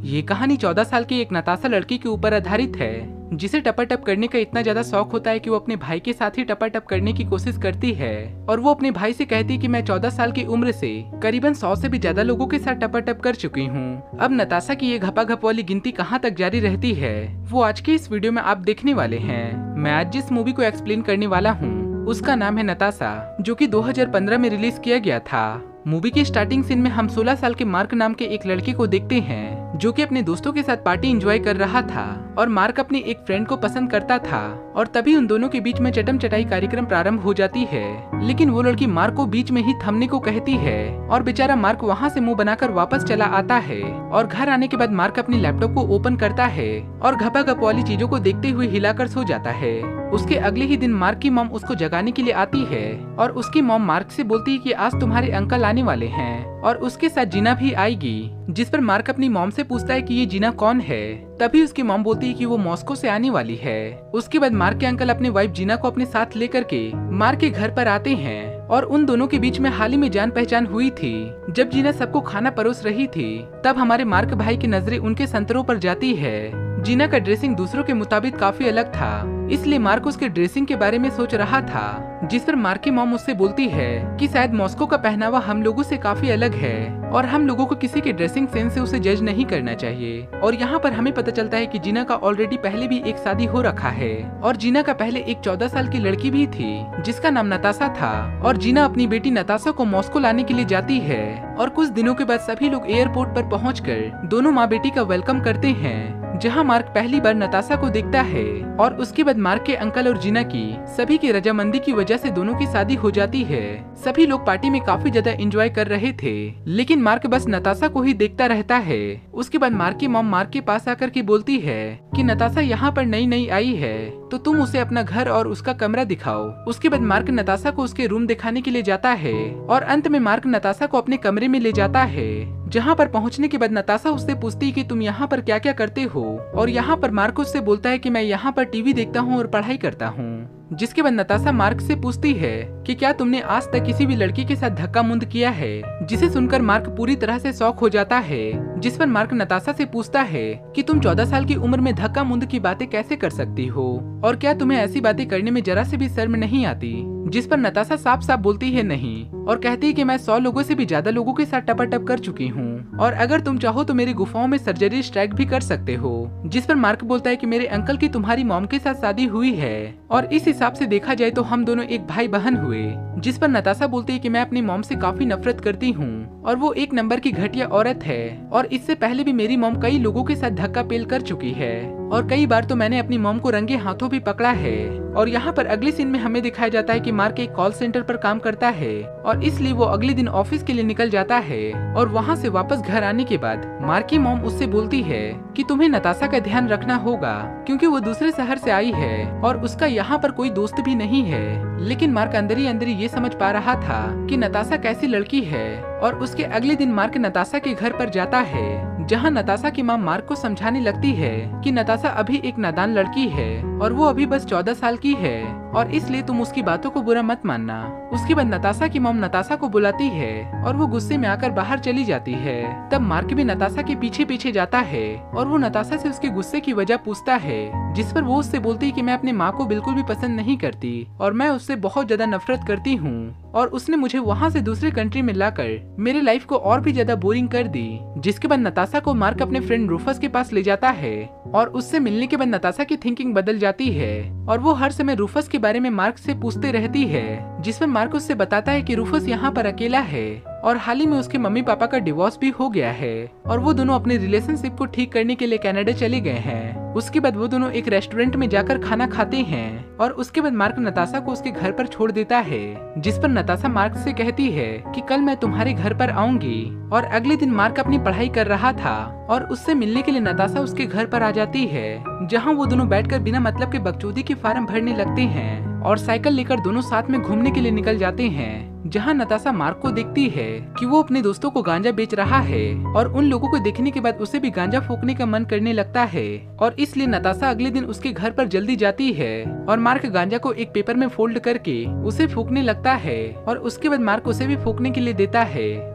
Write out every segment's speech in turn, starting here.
ये कहानी 14 साल की एक नताशा लड़की के ऊपर आधारित है, जिसे टपाटप करने का इतना ज्यादा शौक होता है कि वो अपने भाई के साथ ही टपाटप करने की कोशिश करती है। और वो अपने भाई से कहती है कि मैं 14 साल की उम्र से करीबन 100 से भी ज्यादा लोगों के साथ टपाटप कर चुकी हूँ। अब नताशा की ये घपाघप वाली गिनती कहाँ तक जारी रहती है, वो आज के इस वीडियो में आप देखने वाले हैं। मैं आज जिस मूवी को एक्सप्लेन करने वाला हूँ उसका नाम है नताशा, जो कि 2015 में रिलीज किया गया था। मूवी के स्टार्टिंग सीन में हम 16 साल के मार्क नाम के एक लड़के को देखते हैं, जो कि अपने दोस्तों के साथ पार्टी एंजॉय कर रहा था और मार्क अपने एक फ्रेंड को पसंद करता था। और तभी उन दोनों के बीच में चटम चटाई कार्यक्रम प्रारंभ हो जाती है, लेकिन वो लड़की मार्क को बीच में ही थमने को कहती है और बेचारा मार्क वहाँ से मुंह बनाकर वापस चला आता है। और घर आने के बाद मार्क अपनी लैपटॉप को ओपन करता है और घपाघप वाली चीजों को देखते हुए हिलाकर सो जाता है। उसके अगले ही दिन मार्क की मॉम उसको जगाने के लिए आती है और उसकी मॉम मार्क से बोलती है कि आज तुम्हारे अंकल आने वाले हैं और उसके साथ जीना भी आएगी। जिस पर मार्क अपनी मॉम से पूछता है कि ये जीना कौन है। तभी उसकी मॉम बोलती है कि वो मॉस्को से आने वाली है। उसके बाद मार्क के अंकल अपने वाइफ जीना को अपने साथ लेकर के मार्क के घर पर आते हैं और उन दोनों के बीच में हाल ही में जान पहचान हुई थी। जब जीना सबको खाना परोस रही थी, तब हमारे मार्क भाई की नजरें उनके संतरों पर जाती है। जीना का ड्रेसिंग दूसरों के मुताबिक काफी अलग था, इसलिए मार्क उसके ड्रेसिंग के बारे में सोच रहा था। जिस पर मार्क की मॉम उससे बोलती है कि शायद मॉस्को का पहनावा हम लोगों से काफी अलग है और हम लोगों को किसी के ड्रेसिंग सेंस से उसे जज नहीं करना चाहिए। और यहाँ पर हमें पता चलता है कि जीना का ऑलरेडी पहले भी एक शादी हो रखा है और जीना का पहले एक 14 साल की लड़की भी थी जिसका नाम नताशा था। और जीना अपनी बेटी नताशा को मॉस्को लाने के लिए जाती है और कुछ दिनों के बाद सभी लोग एयरपोर्ट पर पहुंचकर दोनों माँ बेटी का वेलकम करते हैं, जहां मार्क पहली बार नताशा को देखता है। और उसके बाद मार्क के अंकल और जीना की सभी की रजामंदी की वजह से दोनों की शादी हो जाती है। सभी लोग पार्टी में काफी ज्यादा एंजॉय कर रहे थे, लेकिन मार्क बस नताशा को ही देखता रहता है। उसके बाद मार्क की मॉम मार्क के पास आकर के बोलती है कि नताशा यहाँ पर नई नई आई है, तो तुम उसे अपना घर और उसका कमरा दिखाओ। उसके बाद मार्क नताशा को उसके रूम दिखाने के लिए जाता है और अंत में मार्क नताशा को अपने कमरे में ले जाता है। जहाँ पर पहुँचने के बाद नताशा उससे पूछती है कि तुम यहाँ पर क्या क्या करते हो। और यहाँ पर मार्क उससे बोलता है कि मैं यहाँ पर टीवी देखता हूँ और पढ़ाई करता हूँ। जिसके बाद नताशा मार्क से पूछती है कि क्या तुमने आज तक किसी भी लड़की के साथ धक्का मुंद किया है, जिसे सुनकर मार्क पूरी तरह से शॉक हो जाता है। जिस पर मार्क नताशा से पूछता है कि तुम 14 साल की उम्र में धक्का मुंद की बातें कैसे कर सकती हो और क्या तुम्हें ऐसी बातें करने में जरा से भी शर्म नहीं आती। जिस पर नताशा साफ साफ बोलती है नहीं और कहती है कि मैं 100 लोगों से भी ज्यादा लोगों के साथ टपाटप कर चुकी हूँ और अगर तुम चाहो तो मेरी गुफाओं में सर्जरी स्ट्राइक भी कर सकते हो। जिस पर मार्क बोलता है कि मेरे अंकल की तुम्हारी मॉम के साथ शादी हुई है और इस हिसाब से देखा जाए तो हम दोनों एक भाई बहन हुए। जिस पर नताशा बोलती है कि मैं अपनी मॉम से काफी नफरत करती हूँ और वो एक नंबर की घटिया औरत है और इससे पहले भी मेरी मॉम कई लोगों के साथ धक्का पेल कर चुकी है और कई बार तो मैंने अपनी मॉम को रंगे हाथों भी पकड़ा है। और यहाँ पर अगले सीन में हमें दिखाया जाता है कि मार्क एक कॉल सेंटर पर काम करता है और इसलिए वो अगले दिन ऑफिस के लिए निकल जाता है। और वहाँ से वापस घर आने के बाद मार्क की मॉम उससे बोलती है कि तुम्हें नताशा का ध्यान रखना होगा क्योंकि वो दूसरे शहर से आई है और उसका यहाँ पर कोई दोस्त भी नहीं है। लेकिन मार्क अंदर ही अंदर ये समझ पा रहा था कि नताशा कैसी लड़की है। और उसके अगले दिन मार्क नताशा के घर पर जाता है, जहां नताशा की मां मार्क को समझाने लगती है कि नताशा अभी एक नादान लड़की है और वो अभी बस 14 साल की है और इसलिए तुम उसकी बातों को बुरा मत मानना। उसके बाद नताशा की मॉम नताशा को बुलाती है और वो गुस्से में आकर बाहर चली जाती है। तब मार्क भी नताशा के पीछे पीछे जाता है और वो नताशा से उसके गुस्से की वजह पूछता है, जिस पर वो उससे बोलती है कि मैं अपने माँ को बिल्कुल भी पसंद नहीं करती और मैं उससे बहुत ज्यादा नफरत करती हूँ और उसने मुझे वहाँ से दूसरे कंट्री में लाकर मेरी लाइफ को और भी ज्यादा बोरिंग कर दी। जिसके बाद नताशा को मार्क अपने फ्रेंड रूफस के पास ले जाता है और उससे मिलने के बाद नताशा की थिंकिंग बदल जाती है और वो हर समय रूफस के बारे में मार्क से पूछते रहती है। जिसमें मार्क उससे बताता है कि रूफस यहाँ पर अकेला है और हाल ही में उसके मम्मी पापा का डिवोर्स भी हो गया है और वो दोनों अपने रिलेशनशिप को ठीक करने के लिए कनाडा चले गए हैं। उसके बाद वो दोनों एक रेस्टोरेंट में जाकर खाना खाते हैं और उसके बाद मार्क नताशा को उसके घर पर छोड़ देता है। जिस पर नताशा मार्क से कहती है कि कल मैं तुम्हारे घर पर आऊंगी। और अगले दिन मार्क अपनी पढ़ाई कर रहा था और उससे मिलने के लिए नताशा उसके घर पर आ जाती है, जहां वो दोनों बैठकर बिना मतलब के बकचोदी के फार्म भरने लगते हैं और साइकिल लेकर दोनों साथ में घूमने के लिए निकल जाते हैं। जहां नताशा मार्क को देखती है कि वो अपने दोस्तों को गांजा बेच रहा है और उन लोगों को देखने के बाद उसे भी गांजा फूकने का मन करने लगता है और इसलिए नताशा अगले दिन उसके घर पर जल्दी जाती है और मार्क गांजा को एक पेपर में फोल्ड करके उसे फूकने लगता है और उसके बाद मार्क उसे भी फूकने के लिए देता है।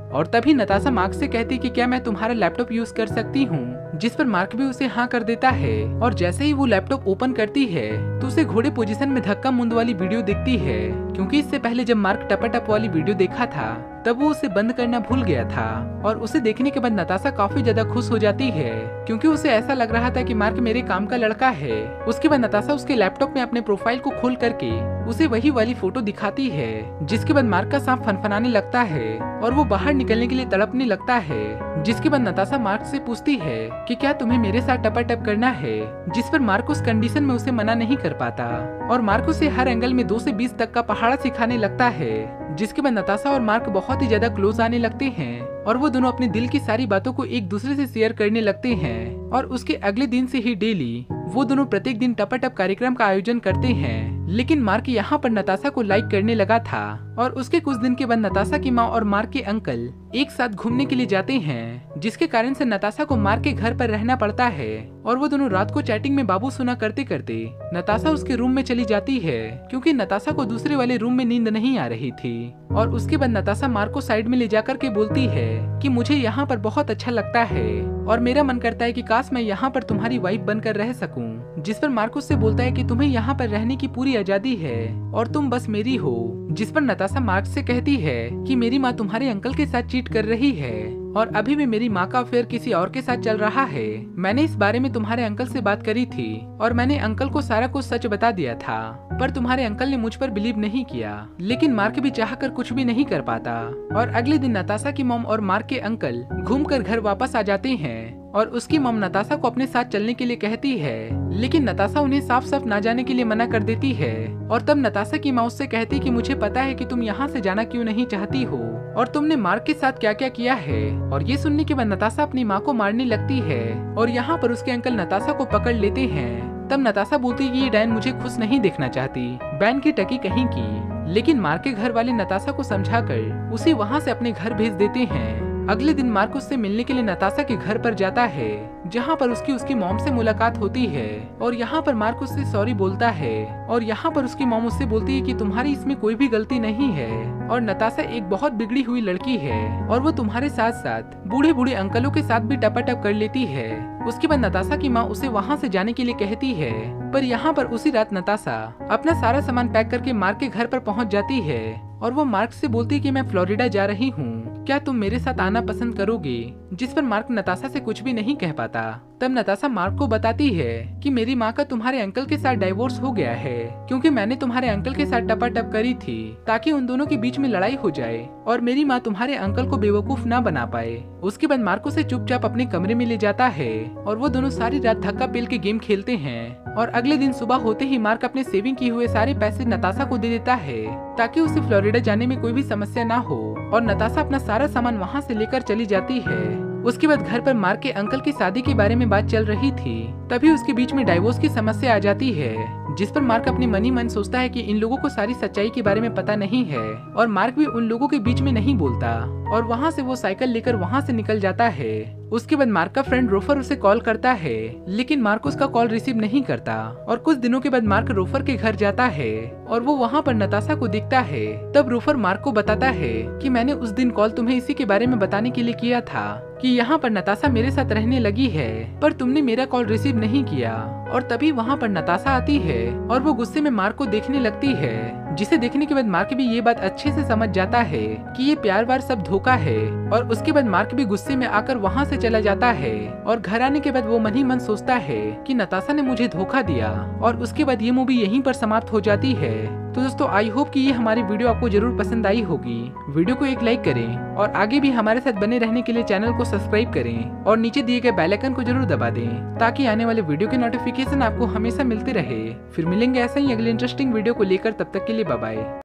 और तभी नताशा मार्क से कहती कि क्या मैं तुम्हारा लैपटॉप यूज कर सकती हूँ, जिस पर मार्क भी उसे हाँ कर देता है। और जैसे ही वो लैपटॉप ओपन करती है तो उसे घोड़े पोजीशन में धक्का मुंद वाली वीडियो दिखती है, क्योंकि इससे पहले जब मार्क टपाटप वाली वीडियो देखा था तब वो उसे बंद करना भूल गया था। और उसे देखने के बाद नताशा काफी ज्यादा खुश हो जाती है, क्योंकि उसे ऐसा लग रहा था कि मार्क मेरे काम का लड़का है। उसके बाद नताशा उसके लैपटॉप में अपने प्रोफाइल को खोल करके उसे वही वाली फोटो दिखाती है, जिसके बाद मार्क का सांप फनफनाने लगता है और वो बाहर निकलने के लिए तड़पने लगता है। जिसके बाद नताशा मार्क से पूछती है कि क्या तुम्हें मेरे साथ टपाटप करना है, जिस पर मार्क उस कंडीशन में उसे मना नहीं कर पाता और मार्क उसे हर एंगल में 2 से 20 तक का पहाड़ा सिखाने लगता है। जिसके बाद नताशा और मार्क बहुत ही ज्यादा क्लोज आने लगते हैं और वो दोनों अपने दिल की सारी बातों को एक दूसरे से शेयर करने लगते हैं। और उसके अगले दिन से ही डेली वो दोनों प्रत्येक दिन टपाटप कार्यक्रम का आयोजन करते हैं। लेकिन मार्क यहाँ पर नताशा को लाइक करने लगा था और उसके कुछ दिन के बाद नताशा की माँ और मार्क के अंकल एक साथ घूमने के लिए जाते हैं, जिसके कारण से नताशा को मार्क के घर पर रहना पड़ता है। और वो दोनों रात को चैटिंग में बाबू सुना करते करते नताशा उसके रूम में चली जाती है, क्योंकि नताशा को दूसरे वाले रूम में नींद नहीं आ रही थी। और उसके बाद नताशा मार्क को साइड में ले जाकर के बोलती है कि मुझे यहाँ पर बहुत अच्छा लगता है और मेरा मन करता है कि काश मैं यहाँ पर तुम्हारी वाइफ बनकर रह सकूं। जिस पर मार्क उससे बोलता है कि तुम्हें यहाँ पर रहने की पूरी आजादी है और तुम बस मेरी हो। जिस पर नताशा मार्क से कहती है कि मेरी माँ तुम्हारे अंकल के साथ चीट कर रही है और अभी भी मेरी माँ का अफेयर किसी और के साथ चल रहा है। मैंने इस बारे में तुम्हारे अंकल से बात करी थी और मैंने अंकल को सारा कुछ सच बता दिया था, पर तुम्हारे अंकल ने मुझ पर बिलीव नहीं किया। लेकिन मार्क भी चाहकर कुछ भी नहीं कर पाता। और अगले दिन नताशा की मॉम और मार्क के अंकल घूमकर घर वापस आ जाते हैं और उसकी मॉम नताशा को अपने साथ चलने के लिए कहती है, लेकिन नताशा उन्हें साफ साफ ना जाने के लिए मना कर देती है। और तब नताशा की माँ उससे कहती कि मुझे पता है कि तुम यहाँ से जाना क्यों नहीं चाहती हो और तुमने मार्क के साथ क्या क्या किया है। और ये सुनने के बाद नताशा अपनी माँ को मारने लगती है और यहाँ पर उसके अंकल नताशा को पकड़ लेते हैं। तब नताशा बोलती है कि ये डैन मुझे खुश नहीं देखना चाहती, बैन की टकी कहीं की। लेकिन मार्क के घर वाले नताशा को समझाकर उसे वहाँ से अपने घर भेज देते हैं। अगले दिन मार्क उससे मिलने के लिए नताशा के घर पर जाता है, जहाँ पर उसकी मॉम से मुलाकात होती है। और यहाँ पर मार्क उससे सॉरी बोलता है और यहाँ पर उसकी मॉम उससे बोलती है कि तुम्हारी इसमें कोई भी गलती नहीं है और नताशा एक बहुत बिगड़ी हुई लड़की है और वो तुम्हारे साथ साथ बूढ़े बूढ़े अंकलों के साथ भी टपाटप कर लेती है। उसके बाद नताशा की माँ उसे वहाँ से जाने के लिए कहती है, पर यहाँ पर उसी रात नताशा अपना सारा सामान पैक करके मार्क के घर पर पहुँच जाती है और वो मार्क से बोलती है कि मैं फ्लोरिडा जा रही हूँ, क्या तुम मेरे साथ आना पसंद करोगे। जिस पर मार्क नताशा से कुछ भी नहीं कह पाता। तब नताशा मार्क को बताती है कि मेरी माँ का तुम्हारे अंकल के साथ डाइवोर्स हो गया है, क्योंकि मैंने तुम्हारे अंकल के साथ टपाटप करी थी ताकि उन दोनों के बीच में लड़ाई हो जाए और मेरी माँ तुम्हारे अंकल को बेवकूफ ना बना पाए। उसके बाद मार्क उसे चुपचाप अपने कमरे में ले जाता है और वो दोनों सारी रात धक्का पेल के गेम खेलते हैं। और अगले दिन सुबह होते ही मार्क अपने सेविंग किए हुए सारे पैसे नताशा को दे देता है ताकि उसे फ्लोरिडा जाने में कोई भी समस्या ना हो। और नताशा अपना सारा सामान वहाँ से लेकर चली जाती है। उसके बाद घर पर मार्क के अंकल की शादी के बारे में बात चल रही थी, तभी उसके बीच में डाइवोर्स की समस्या आ जाती है। जिस पर मार्क अपने मन ही मन सोचता है कि इन लोगों को सारी सच्चाई के बारे में पता नहीं है और मार्क भी उन लोगों के बीच में नहीं बोलता। और वहाँ से वो साइकिल लेकर वहाँ से निकल जाता है। उसके बाद मार्क का फ्रेंड रोफर उसे कॉल करता है, लेकिन मार्क उसका कॉल रिसीव नहीं करता। और कुछ दिनों के बाद मार्क रोफर के घर जाता है और वो वहाँ पर नताशा को दिखता है। तब रोफर मार्क को बताता है कि मैंने उस दिन कॉल तुम्हें इसी के बारे में बताने के लिए किया था कि यहाँ पर नताशा मेरे साथ रहने लगी है, पर तुमने मेरा कॉल रिसीव नहीं किया। और तभी वहाँ पर नताशा आती है और वो गुस्से में मार्क को देखने लगती है, जिसे देखने के बाद मार्क भी ये बात अच्छे से समझ जाता है कि ये प्यार वार सब धोखा है। और उसके बाद मार्क भी गुस्से में आकर वहाँ से चला जाता है और घर आने के बाद वो मन ही मन सोचता है कि नताशा ने मुझे धोखा दिया। और उसके बाद ये मूवी यहीं पर समाप्त हो जाती है। तो दोस्तों आई होप कि ये हमारी वीडियो आपको जरूर पसंद आई होगी। वीडियो को एक लाइक करें और आगे भी हमारे साथ बने रहने के लिए चैनल को सब्सक्राइब करें और नीचे दिए गए बेल आइकन को जरूर दबा दें ताकि आने वाले वीडियो के नोटिफिकेशन आपको हमेशा मिलते रहे। फिर मिलेंगे ऐसा ही अगले इंटरेस्टिंग वीडियो को लेकर, तब तक के लिए बाय बाय।